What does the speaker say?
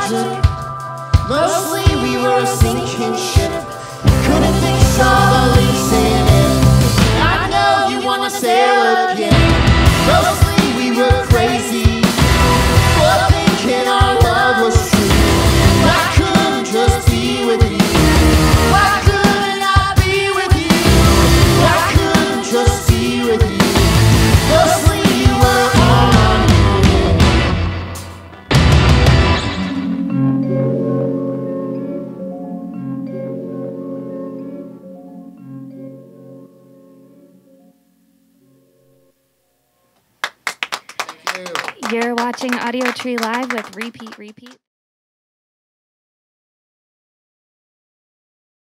desert. Mostly we were a sinking ship. Couldn't fix all the leaks in it. I know you wanna sail again. Mostly we were crazy for thinking our love was true. I couldn't just be with you. Why couldn't I be with you? I couldn't just be with you. Mostly you were all I You're watching Audiotree Live with Repeat.